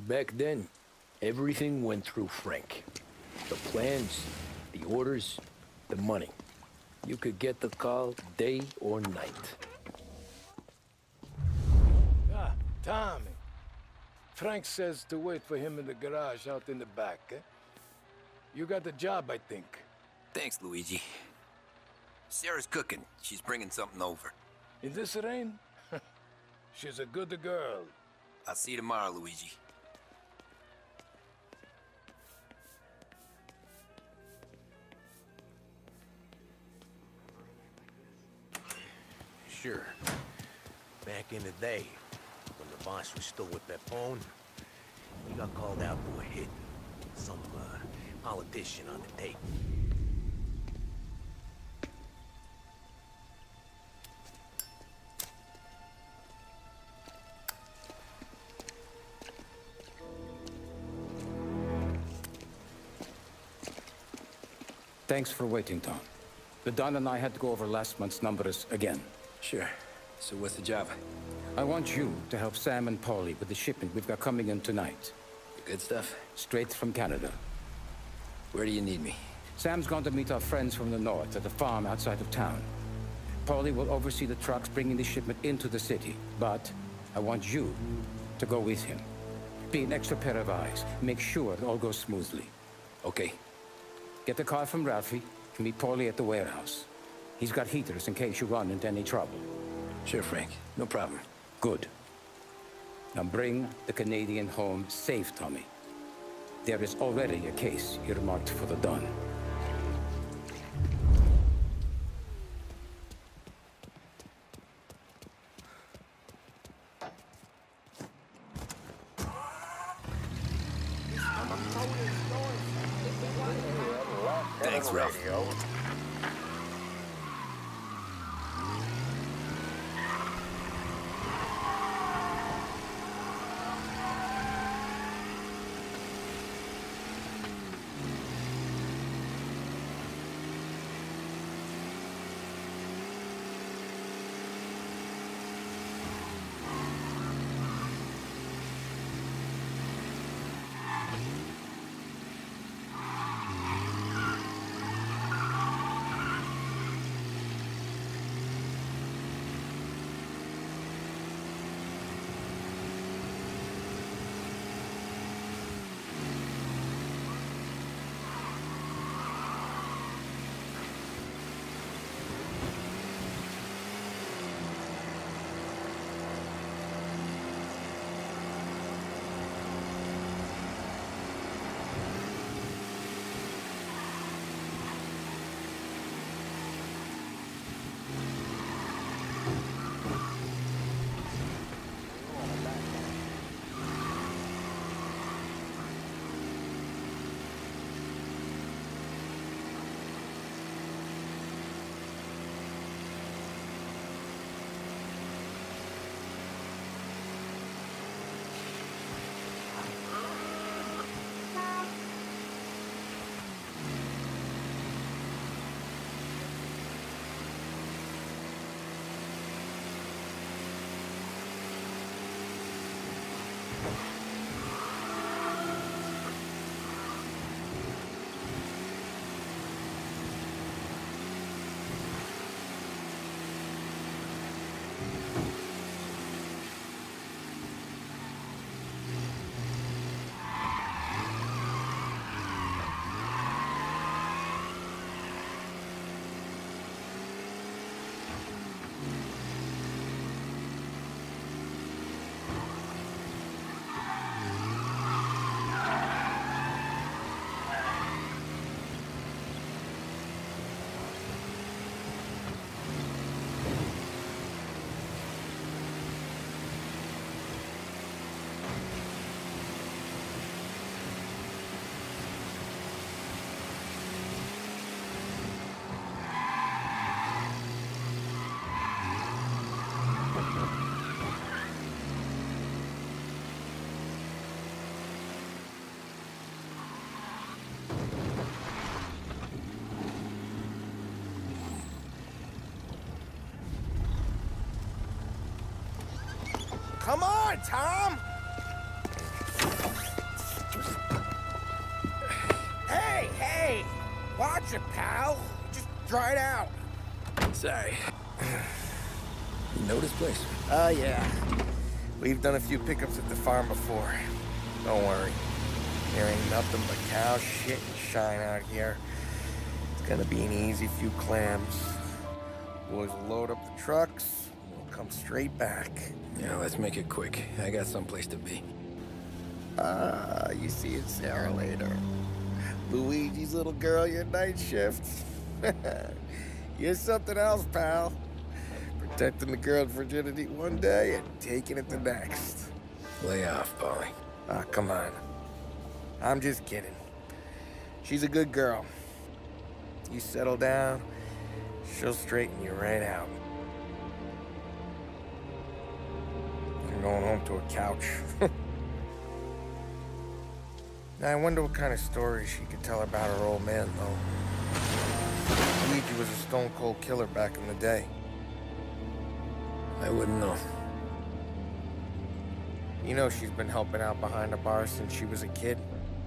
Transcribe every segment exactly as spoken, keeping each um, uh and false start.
Back then, everything went through Frank. The plans, the orders, the money. You could get the call day or night. Ah, Tommy. Frank says to wait for him in the garage out in the back, eh? You got the job, I think. Thanks, Luigi. Sarah's cooking. She's bringing something over. In this rain? She's a good girl. I'll see you tomorrow, Luigi. Sure. Back in the day, when the boss was still with Pepone, he got called out for a hit. Some uh, politician on the tape. Thanks for waiting, Tom. The Don and I had to go over last month's numbers again. Sure. So what's the job? I want you to help Sam and Paulie with the shipment we've got coming in tonight. The good stuff? Straight from Canada. Where do you need me? Sam's gone to meet our friends from the north at the farm outside of town. Paulie will oversee the trucks bringing the shipment into the city, but I want you to go with him. Be an extra pair of eyes. Make sure it all goes smoothly. Okay. Get the car from Ralphie and meet Paulie at the warehouse. He's got heaters in case you run into any trouble. Sure, Frank. No problem. Good. Now bring the Canadian home safe, Tommy. There is already a case earmarked for the Don. Thanks, Ralph. Come on, Tom! Hey, hey! Watch it, pal. Just dried out. Sorry. You know this place? Oh, uh, yeah. We've done a few pickups at the farm before. Don't worry. There ain't nothing but cow shit and shine out here. It's gonna be an easy few clams. Boys will load up the trucks, and we'll come straight back. Yeah, let's make it quick. I got someplace to be. Ah, uh, you see it, Sarah, later. Luigi's little girl, your night shift. You're something else, pal. Protecting the girl's virginity one day and taking it the next. Lay off, Paulie. Ah, come on. I'm just kidding. She's a good girl. You settle down, she'll straighten you right out. I'm going home to a couch. Now, I wonder what kind of stories she could tell about her old man, though. Luigi was a stone-cold killer back in the day. I wouldn't know. You know she's been helping out behind the bar since she was a kid.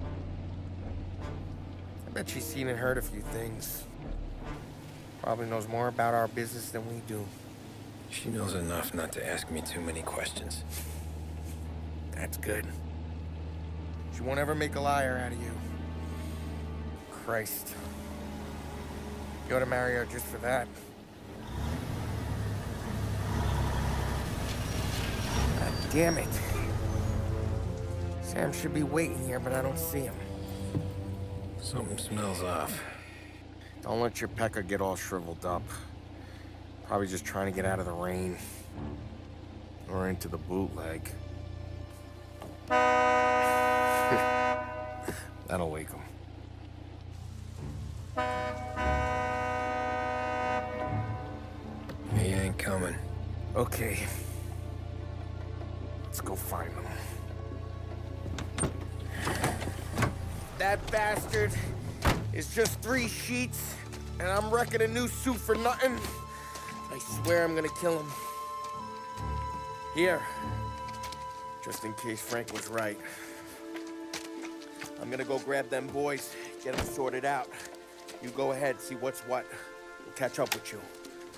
I bet she's seen and heard a few things. Probably knows more about our business than we do. She knows enough not to ask me too many questions. That's good. She won't ever make a liar out of you. Christ. You ought to marry her just for that. God damn it. Sam should be waiting here, but I don't see him. Something smells off. Don't let your pecker get all shriveled up. Probably just trying to get out of the rain. Or into the bootleg. That'll wake him. He ain't coming. Okay. Let's go find him. That bastard is just three sheets, and I'm wrecking a new suit for nothing. I swear I'm gonna kill him. Here. Just in case Frank was right. I'm gonna go grab them boys, get them sorted out. You go ahead, see what's what. We'll catch up with you.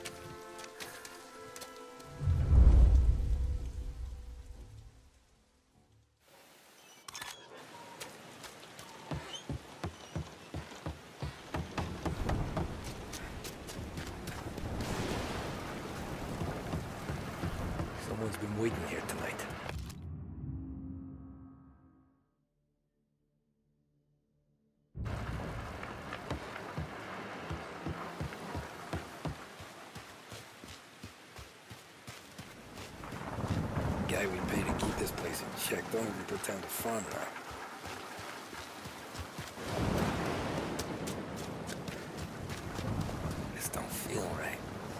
Someone's been waiting here tonight. Guy we pay to keep this place in check. Don't even pretend to farm now. This don't feel right.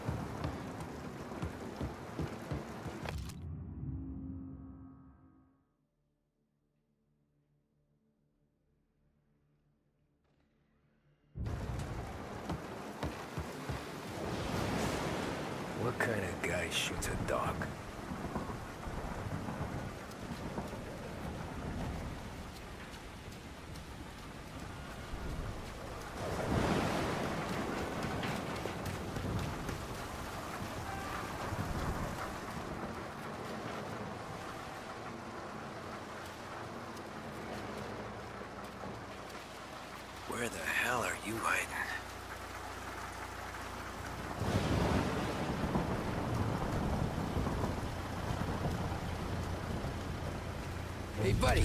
What kind of guy shoots a dog? Where the hell are you hiding? Hey, buddy.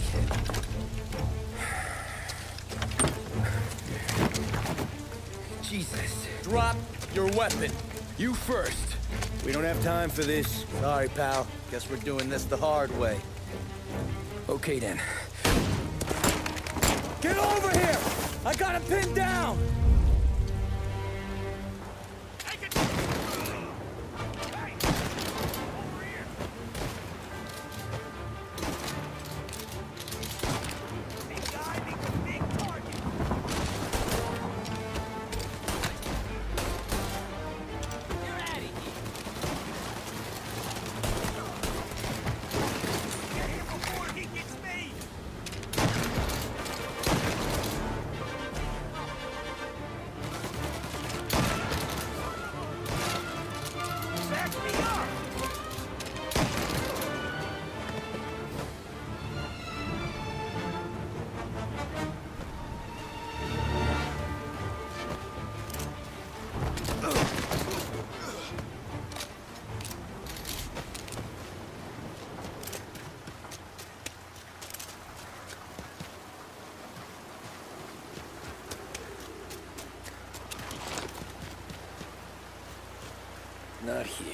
Jesus. Drop your weapon. You first. We don't have time for this. Sorry, pal. Guess we're doing this the hard way. Okay, then. Get over here! I got him pinned down! Not here.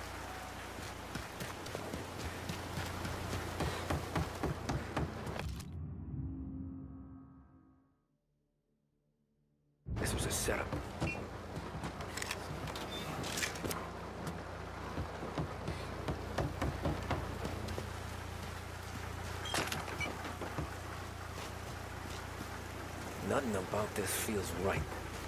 This was a setup. Nothing about this feels right.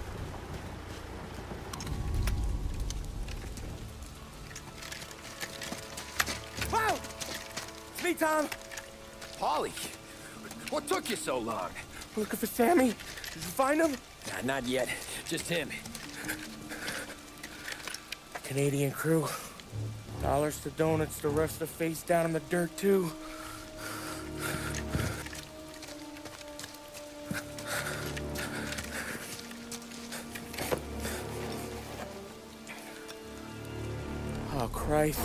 Wow! It's me, Tom. Paulie, what took you so long? Looking for Sammy. Did you find him? Nah, not yet. Just him. Canadian crew. Dollars to donuts, the rest are face down in the dirt, too. Oh, Christ.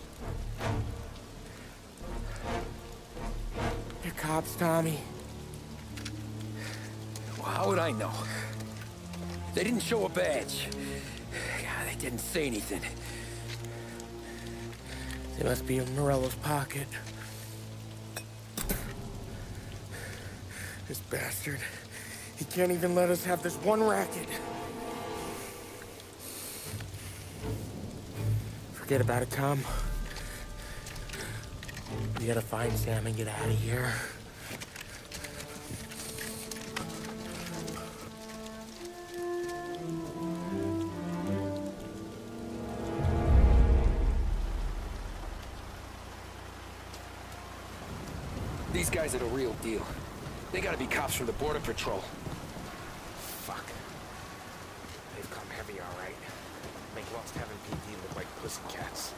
They're cops, Tommy. Well, how would I know? They didn't show a badge. God, they didn't say anything. They must be in Morello's pocket. This bastard. He can't even let us have this one racket. Forget about it, Tom. We gotta find Sam and get out of here. These guys are the real deal. They gotta be cops from the Border Patrol. Fuck. They've come heavy, all right. Make Lost Heaven P D look like pussycats.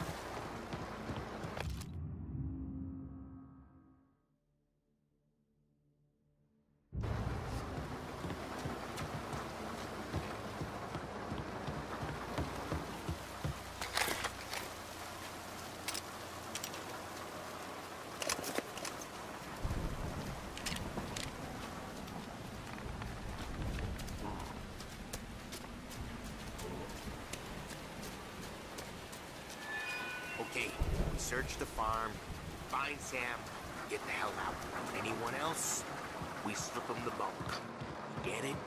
Okay, we search the farm, find Sam, get the hell out. Anyone else, we slip them the bunk. Get it?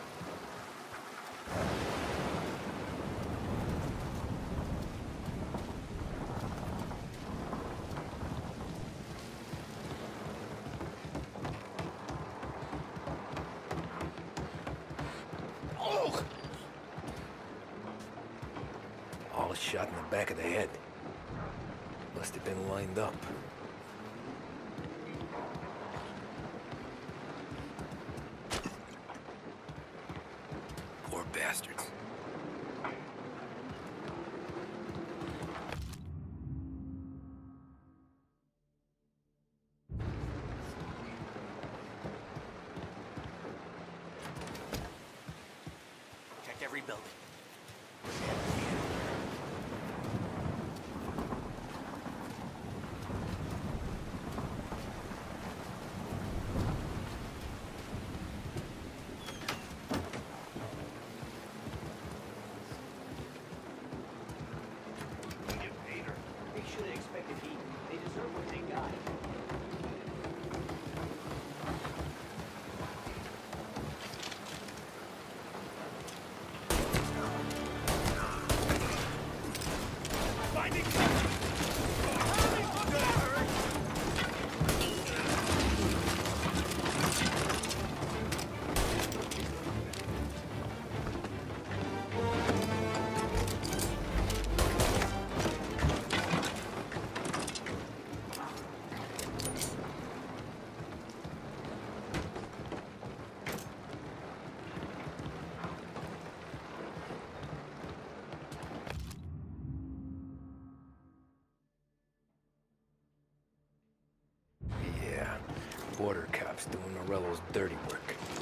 Oh! All shot in the back of the head. Must have been lined up. Poor bastards. Check every building. They should have expected heat. They deserve what they got. Yeah, border cops doing Morello's dirty work.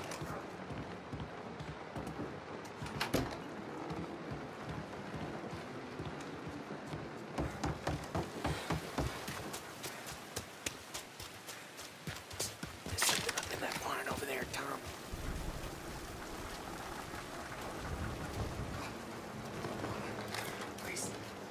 There's something up in that barn over there, Tom. Please,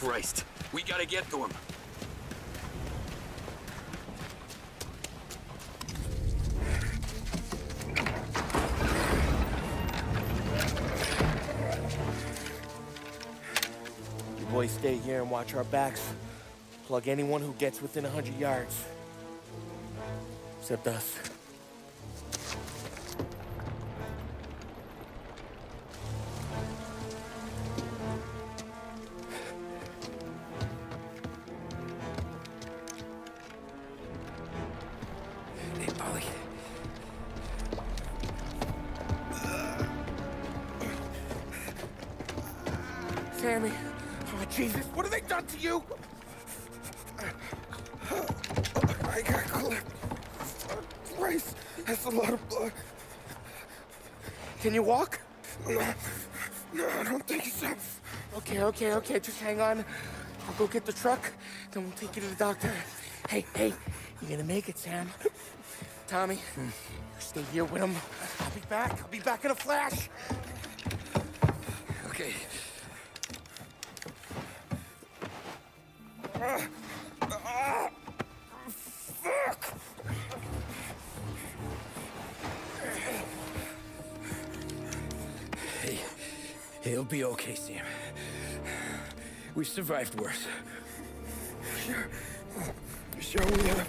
Christ. We gotta get to him. You boys stay here and watch our backs. Plug anyone who gets within a hundred yards. Except us. Hey, Polly. Sammy. Oh, Jesus. What have they done to you? I got clipped. Christ. That's a lot of blood. Can you walk? No. No, I don't think so. Okay, okay, okay. Just hang on. I'll go get the truck, then we'll take you to the doctor. Hey, hey. You're gonna make it, Sam. Tommy, you stay here with him. I'll be back. I'll be back in a flash. Okay. Uh, uh, fuck! Hey, he'll be okay, Sam. We've survived worse. Sure. Sure we have.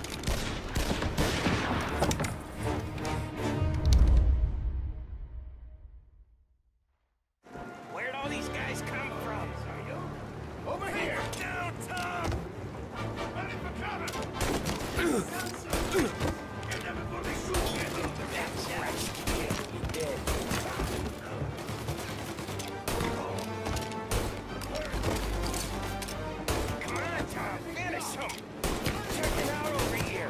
Where'd all these guys come from? Are you? Over here! Down, Tom! Ready for cover! You're never gonna shoot me! That's right. You're dead. Come on, Tom! Finish him! Check it out over here!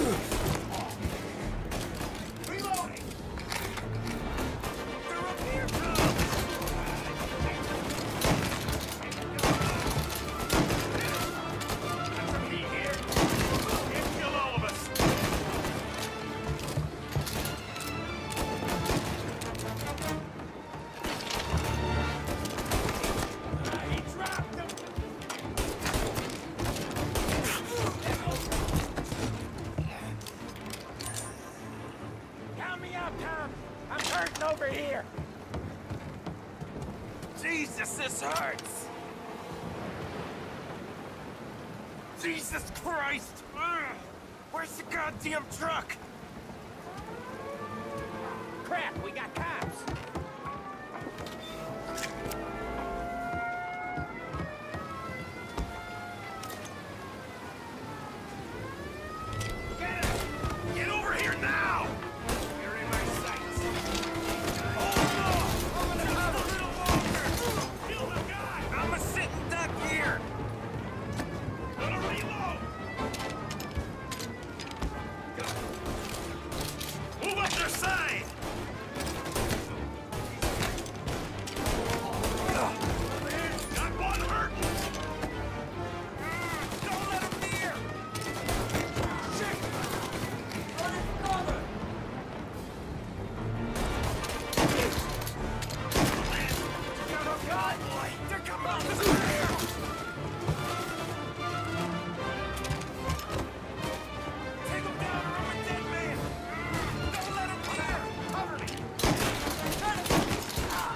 Reloading! They're up here, Tom! Over here! Jesus, this hurts! Jesus Christ! Ugh. Where's the goddamn truck? Crap, we got cops! Get him! Get over here now! You're in my sights! I'm a sitting duck here. Gonna reload. Move up their side. Got one hurting. Don't let him near. Shit. Run in cover. Oh God, boy! They're coming up this way! Take him down or I'm a dead man! Don't let him clear! Cover me! Ah,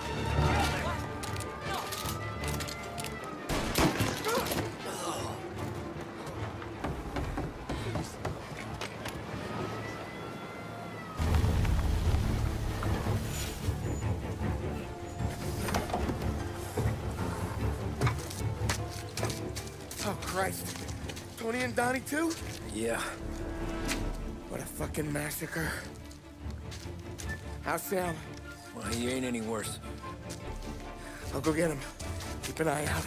Oh, Christ. Tony and Donnie, too? Yeah. What a fucking massacre. How's Sam? Well, he ain't any worse. I'll go get him. Keep an eye out.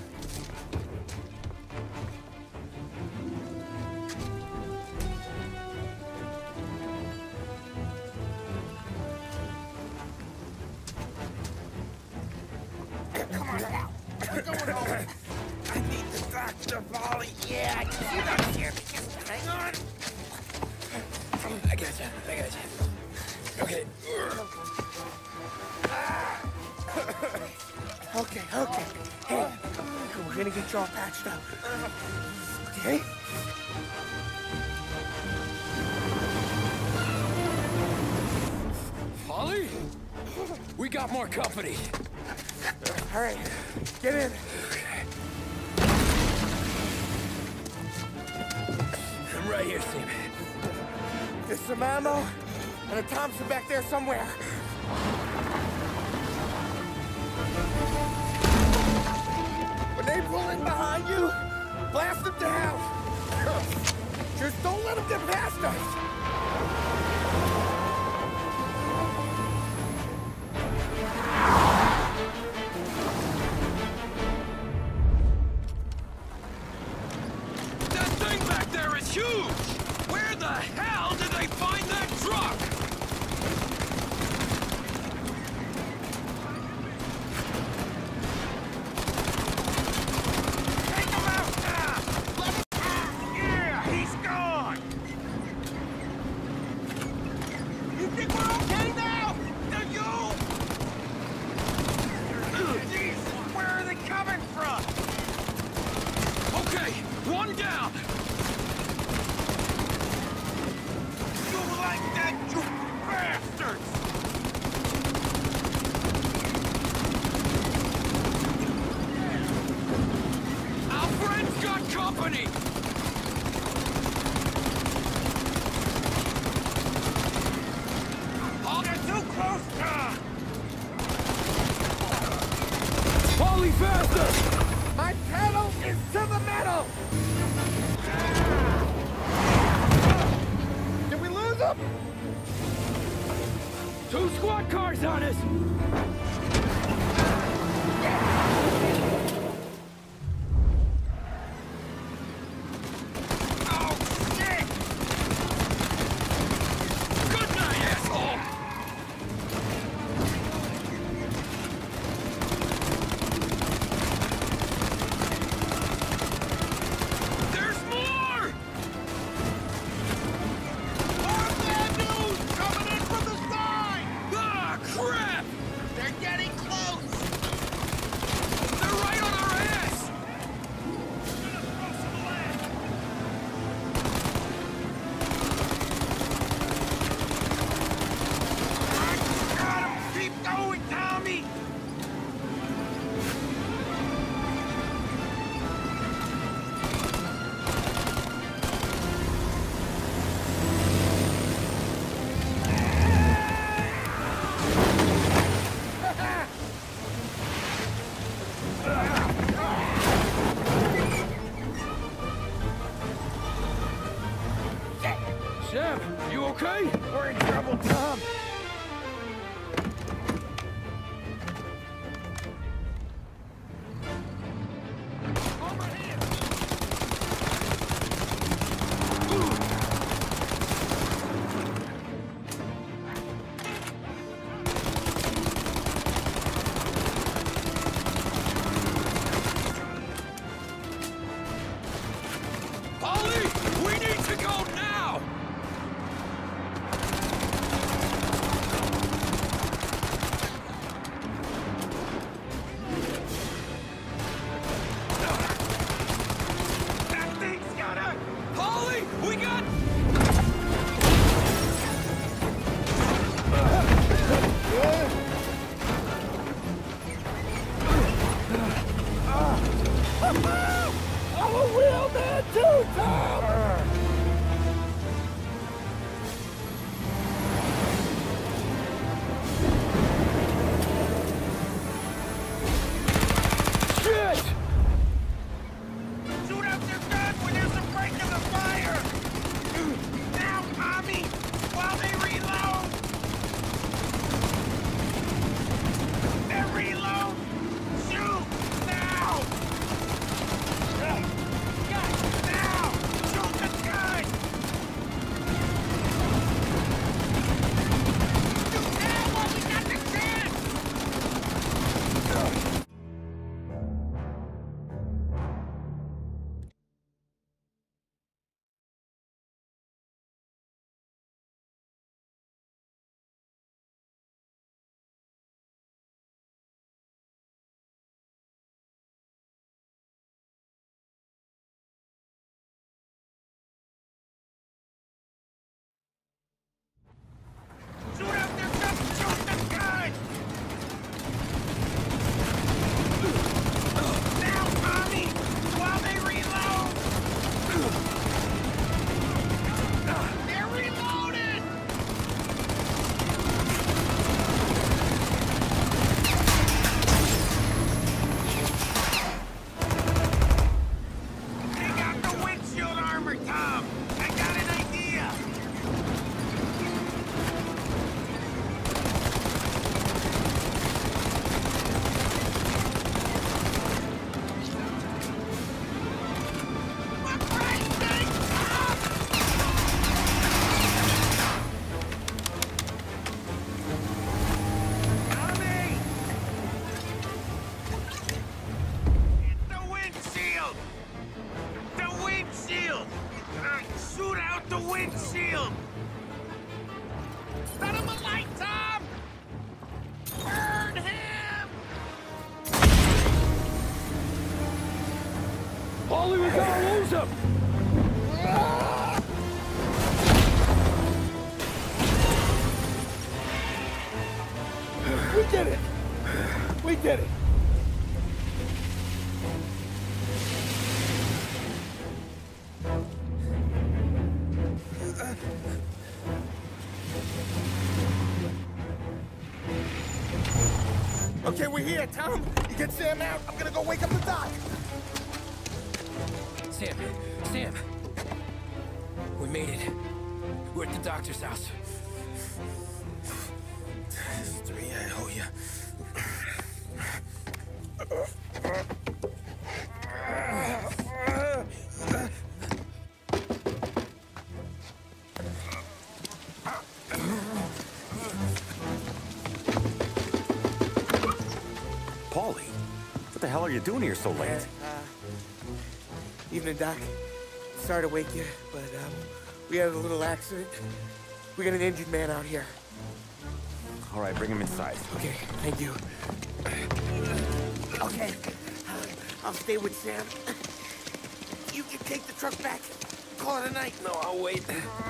Come on now. We're going home. I need the doctor, Polly. Yeah, you don't hear me. Just hang on. I got you. I got you. Okay. Okay, okay. Hey, come on. I'm gonna get you all patched up. Okay? Ollie? We got more company. All right, get in. I'm right here, Sam. There's some ammo and a Thompson back there somewhere. When they pull in behind you, blast them down. Just don't let them get past us. That thing back there is huge! Where the hell did they find that truck? Take him out now! Let him out! Yeah, he's gone! You think we're okay now? Do you? Jesus, where are they coming from? Okay, one down! You like that, you bastards! Our friend's got company! Oh, they're too close, Tom! Polly, faster! My pedal is to the metal! Did we lose them? Two squad cars on us! Oh, shit! Good night, asshole! There's more! More bad news coming in from the side! Ah, crap! They're getting close! They're right on our ass! Got him! Keep going, Tommy! Sam, you okay? We're in trouble, Tom. Ollie, we need to go now! That thing's gonna... Ollie, we got... I'm a real man too, Tom! Uh, shoot out the windshield! Set him alight, Tom! Burn him! Paulie, we gotta lose him! We did it! We did it! Okay, we're here, Tom. You get Sam out. I'm gonna go wake up the doc. Sam, Sam. We made it. We're at the doctor's house. Three, I owe you. Paulie, what the hell are you doing here so late? Uh, evening, Doc. Sorry to wake you, but um, we had a little accident. We got an injured man out here. All right, bring him inside. Okay, thank you. Okay, I'll stay with Sam. You can take the truck back. Call it a night. No, I'll wait.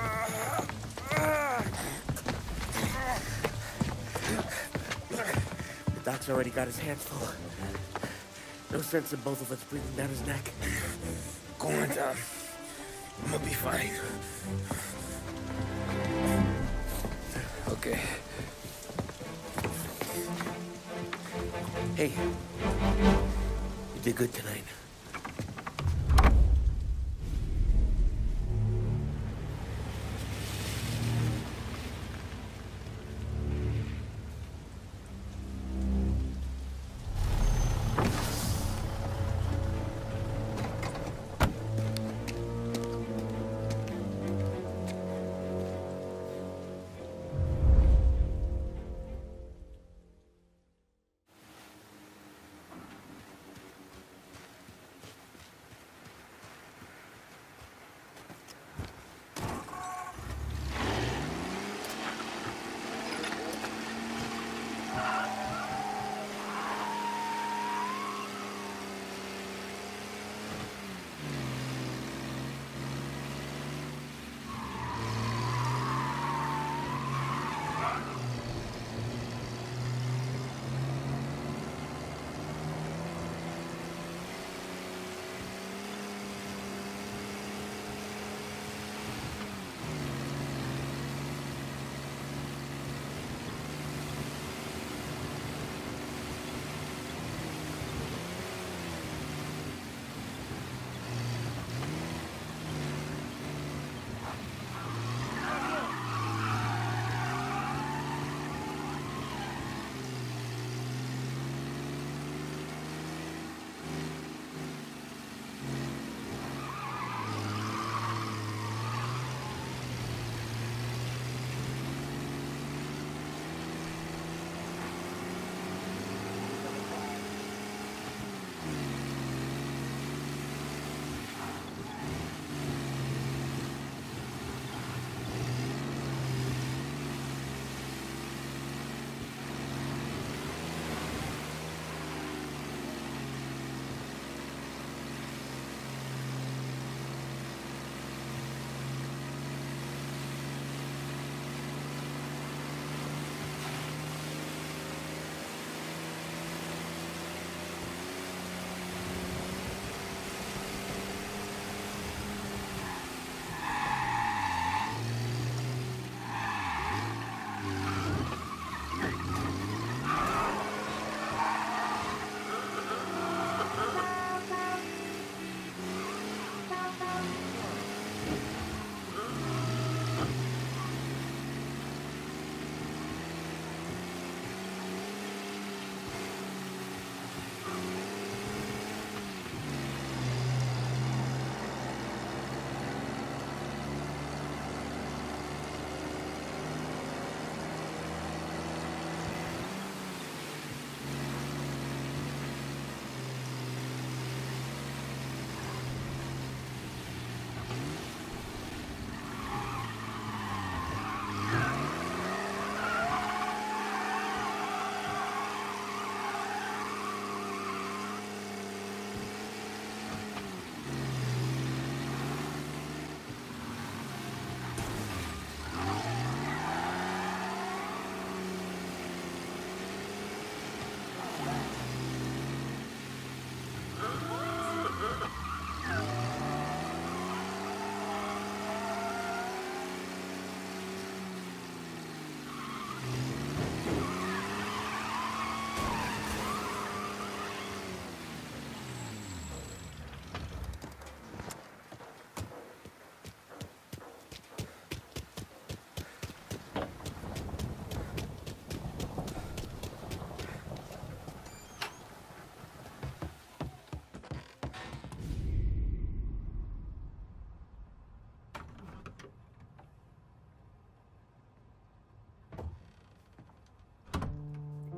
The doc's already got his hands full. No sense in both of us breathing down his neck. Go on, Tom. I'm gonna be fine. Okay. Hey, you did good tonight.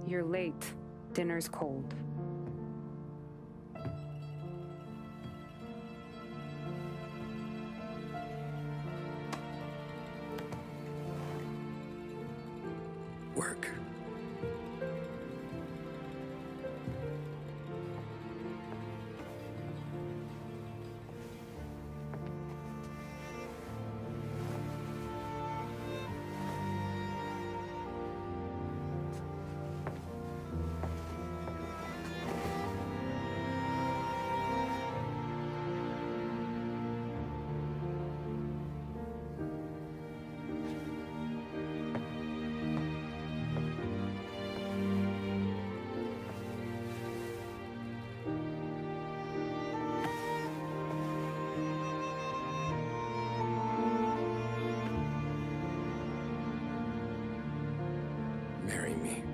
You're late. Dinner's cold. Work. Marry me.